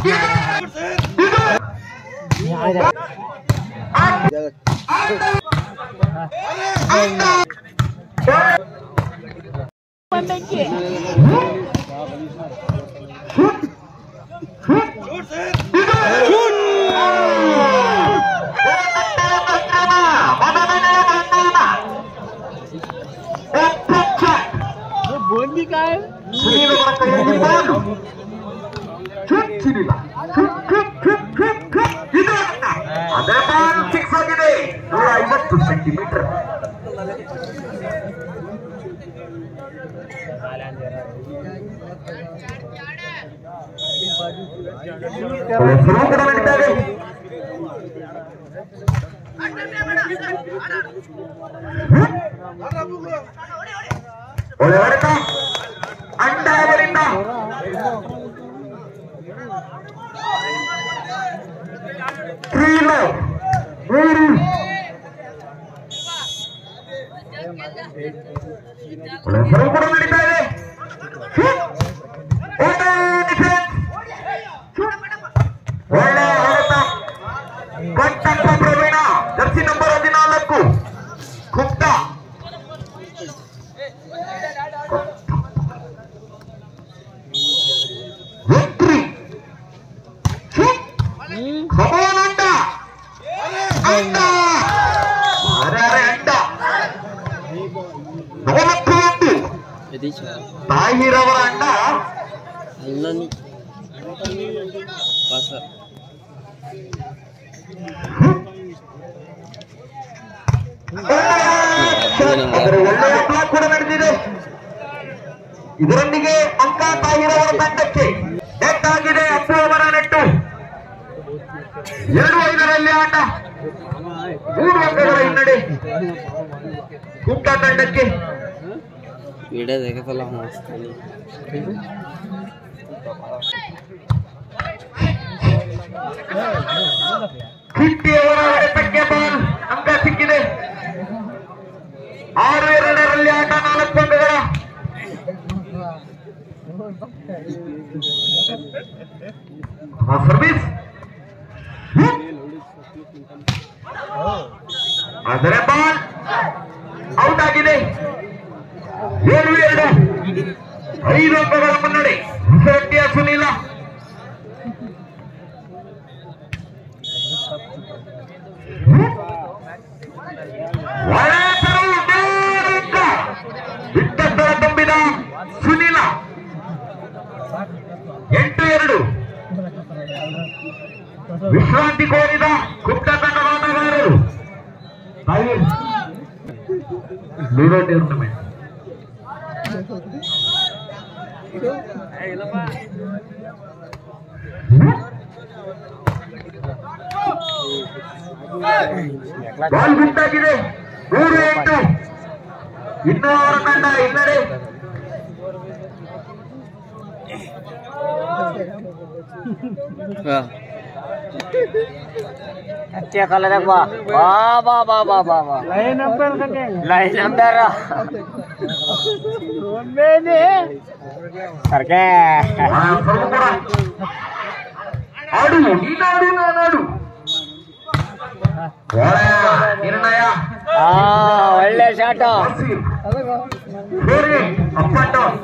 बोलली काय ಅದರ ಬಾಲ್ ಫಿಕ್ಸ್ ಆಗಿದೆ 150 ಸೆಂಟಿಮೀಟರ್. ಕೂಡ ನಡೀತಾರೆ. ಒಳ್ಳೆ ಹೊಡೆತ ಅಂಡ ಅವರಿಂದ ಸರ್ವ್ ಕೂಡ ನಡೀತಾ ಇದೆ. ಒಳ್ಳೆ ಹೊಡೆತ ಕೊಟ್ಟಪ್ಪ Praveen jersey number 14 Gupta. Victory ಖಗೋನ್ ಅಂಡ ಅಂಡ ಅಂಡ 41 ತಾಹಿರವರ ಅಂಡ ಒಳ್ಳೆಯ ಬ್ಲಾಕ್ ಕೂಡ ನಡೆದಿದೆ. ಇದರೊಂದಿಗೆ ಅಂಕ ತಾಹಿರವರ ತಂಡಕ್ಕೆ ನೆಟ್ ಆಗಿದೆ. ಅಪ್ಪು ಅವರ ನೆಟ್ಟು 2-5ರಲ್ಲಿ ಆಟ 3 ಅಂಕಗಳ ಹಿನ್ನಡೆ ಗುಪ್ತಾ ತಂಡಕ್ಕೆ. ಕಿಟ್ಟಿಯವರ ಹೊಡೆತಕ್ಕೆ ಬಾಲ್ ಅಂಕ ಸಿಕ್ಕಿದೆ. 6-2ರಲ್ಲಿ ಆಟ 4 ಅಂಕಗಳ. ಸರ್ವಿಸ್ ಆದರೆ ಬಾಲ್ ಔಟ್ ಆಗಿದೆ. 7-2 5 ಅಂಕಗಳ ಮುನ್ನಡೆ ಹೊಸಹಟ್ಟಿಯ ಸುನೀಲ. ಬಿಟ್ಟ ಸ್ಥಳ ತುಂಬಿದ ಸುನೀಲ. 8-2 ವಿಶ್ರಾಂತಿ ಕೋರಿದ ಗುಪ್ತಾ ತಂಡದ ಆಟಗಾರರು. Ludo tournament ball ಗುಂಟಾಗಿದೆ. 3-8 ಇನ್ನೂ ಅವರ ತಂಡ ಹಿನ್ನಡೆ. क्या कलर है वाह वाह वाह वाह वाह वाह लाइन नंबर मैंने सरके आडू ನೀನಾಡು ನಾನಾಡು ನಿರ್ಣಯ. ಒಳ್ಳೆ shot. Up and down.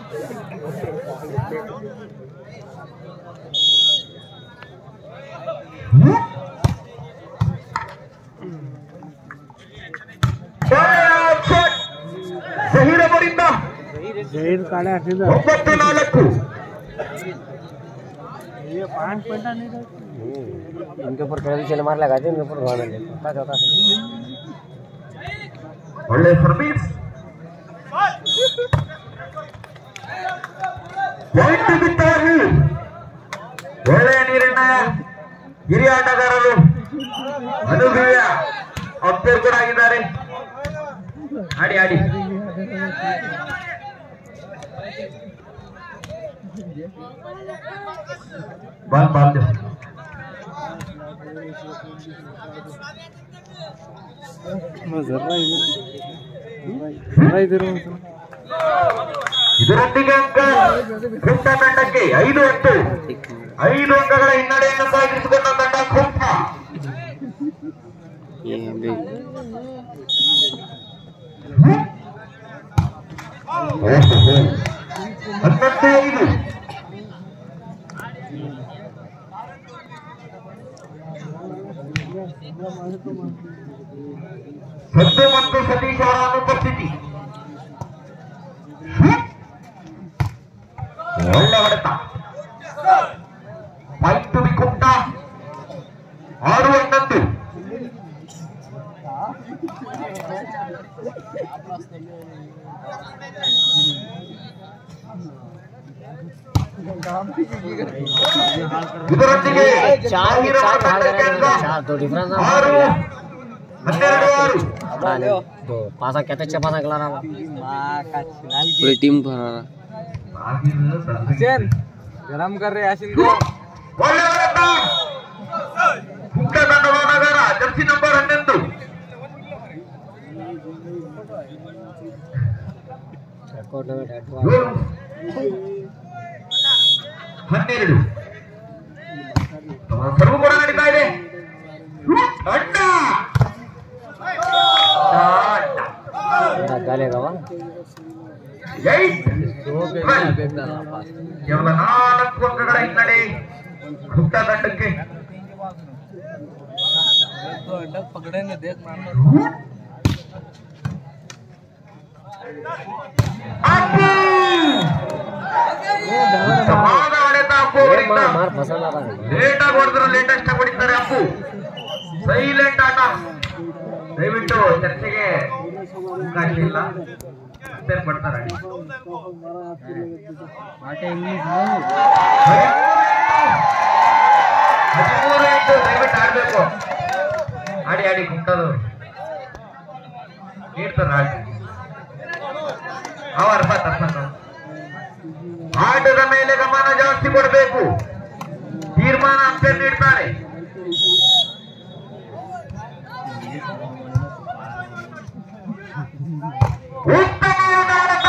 Zaheer ಅವರಿಂದ 9-4 इनके ऊपर चल मार लगा थे, इनके ऊपर ಒಳ್ಳೆ ಸರ್ವಿಸ್. ಪಾಯಿಂಟ್ ಬಿಟ್ಟಾಗಿ ಒಳ್ಳೆಯ ನಿರ್ಣಯ. ಹಿರಿಯ ಆಟಗಾರರು ಅನುಭವಿಯ ಅಂಪೈರ್ ಕೂಡ ಆಗಿದ್ದಾರೆ. ಆಡಿ ಆಡಿ ಬಾಲ್ ಬಾಲ್ जरा इधर ಇದರೊಂದಿಗೆ ಅಂಕ ಕುಂಟ ತಂಡಕ್ಕೆ 5-10 5 ಅಂಕಗಳ ಹಿನ್ನಡೆಯನ್ನು ಸಾಧಿಸಿಕೊಂಡ ತಂಡ ಕುಂಟ. 11-5 ಸದ್ದು ಮತ್ತು ಸತೀಶ್ ಅವರ ಅನುಪಸ್ಥಿತಿ. ಒಳ್ಳೆ ಹೊಡೆತ. ಪಾಯಿಂಟ್ ಕುಂಟ 6-11. ಇದರೊಂದಿಗೆ 6-12 पासा कहते अच्छा पासा गला रहा पूरी टीम भरा हुसैन गरम कर रहे यासिन को जर्सी नंबर 11 12 ಸರ್ವ್ ಕೂಡ ನಡೀತಾ ಇದೆ. ಅಡ್ಡ ಕೇವಲ 4 ಅಂಕಗಳ ಹಿನ್ನಡೆ ಕುಂಟ ತಂಡಕ್ಕೆ. ಸಮಾನ ಹೊಡೆತ ಅಪ್ಪು ಅವರಿಂದ. ಲೇಟ್ ಆಗಿ ಹೊಡೆದ್ರು ಲೇಟೆಸ್ಟ್ ಆಗಿ ಹೊಡಿತಾರೆ ಅಪ್ಪು. ಸೈಲೆಂಟ್ ಆಟ. ದಯವಿಟ್ಟು ಚರ್ಚೆಗೆ ಅವಕಾಶ ಇಲ್ಲ. ಬರ್ತಾರೆ 13-8 ದಯವಿಟ್ಟು ಆಡ್ಬೇಕು. ಆಡಿ ಕುಂಟದವ್ರು ನೀಡ್ತಾರೆ ಆಡಿ. ಆಟದ ಮೇಲೆ ಗಮನ ಜಾಸ್ತಿ ಕೊಡಬೇಕು. ತೀರ್ಮಾನ ಅಂಪೈರ್ ನೀಡ್ತಾರೆ. ಉತ್ತಮವಾದ ಆಟ.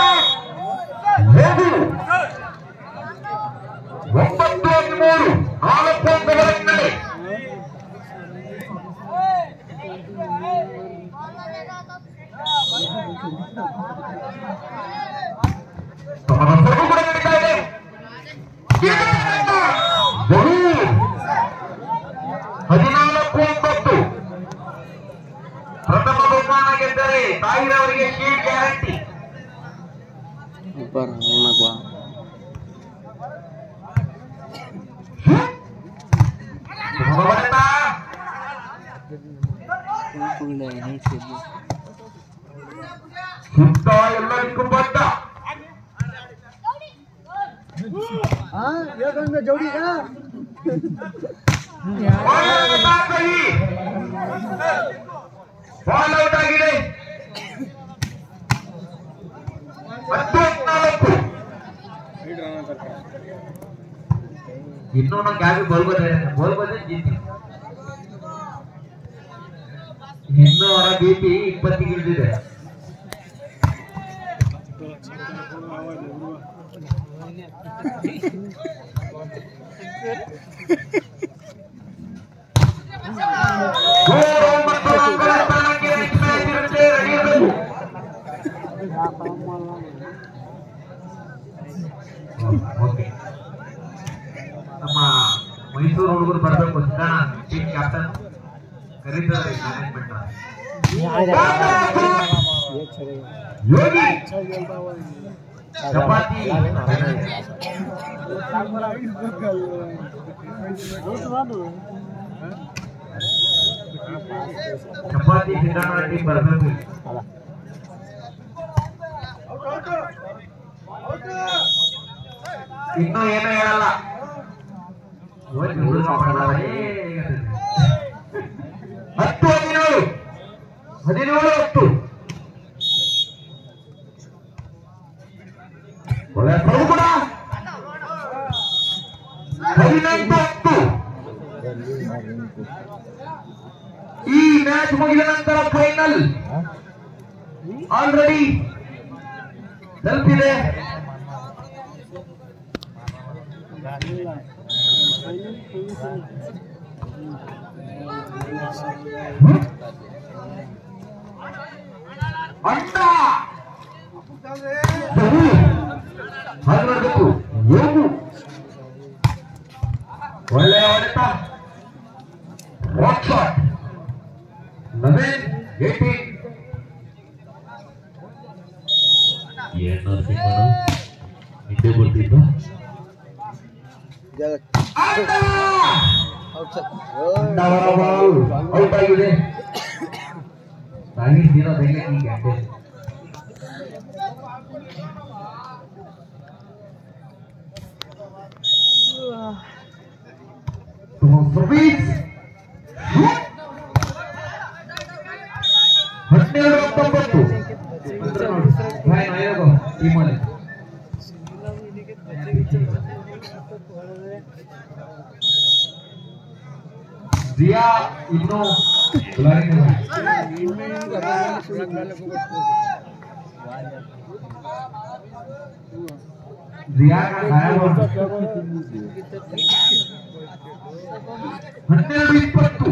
9-13 4 ಅಂಕಗಳ ಹಿನ್ನಡೆ. ನಡೀತಾ ಇದೆ. ಬಹು 14-9 ಪ್ರಥಮ ಬಹುಮಾನ ಗೆದ್ದರೆ ತಾಯಿರವರಿಗೆ ಶೀಲ್ಡ್ ಗ್ಯಾರಂಟಿ. ಸುತ್ತ ಎಲ್ಲರಿಗೂ ಬದ್ಧ. ಜೋಡಿ ಬಾಲ್ ಔಟ್ ಆಗಿದೆ. 14 ಇನ್ನೂ ನಾವು ಕ್ಯಾಬಿ ಬೋಲ್ಬೋದೇ ಜೀತಿ. ಇನ್ನೂ ಅವರ BP 20 ಇಳಿದಿದೆ. ನಮ್ಮ ಮೈಸೂರು ಹುಡುಗರು ಬರಬೇಕು. ಟೀಮ್ ಕ್ಯಾಪ್ಟನ್ ಕರೀತಾರೆ ಮ್ಯಾನೇಜ್ಮೆಂಟ್. ಯೋಗಿ ಚಪಾತಿ ಚಪಾತಿ ಸಿದ್ದಣ್ಣ ಟೀಮ್ ಬರಬೇಕು. ಇನ್ನೂ ಏನೂ ಹೇಳಲ್ಲ. 10-17 17-10 ಕೂಡ 18-10. ಈ ಮ್ಯಾಚ್ ಮುಗಿದ ನಂತರ ಫೈನಲ್ ಆಲ್ರೆಡಿ ತಲುಪಿದೆ. ಅಂಟ ಹಾಗಬೇಕು ಏನು ಒಳ್ಳೆಯ ಹೊಡೆತ ರಾಕ್ ಶಾಟ್ ನವೀನ್ 18 ಏನು ಸಿಂಹನ ನಿದ್ದೆ ಬರ್ತಿದ್ದು ಔಟ್ ಆಗಿದೆ ತಾಯಿ ದಿನದಲ್ಲಿ ಈ ಗಂಟೆ ಸರ್ವೀಸ್ 12-19 ಟೀಮಲ್ಲಿ ಜಿಯಾ ಇನ್ನು ಜಿಯಾ 12-20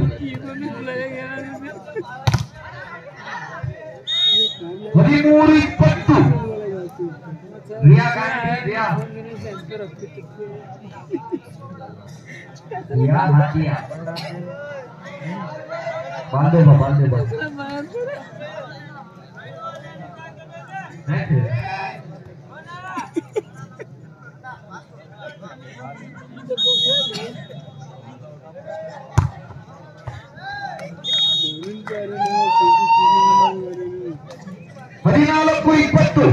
13-20 ರಿಯಾ ಹಾಕಿಯಾ ಬಾಂಧವ ಹದಿನಾಲ್ಕು 20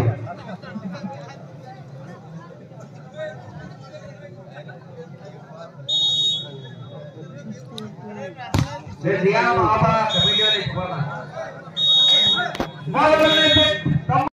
Dia mau apa? Kami dia di sekolah. Malam ini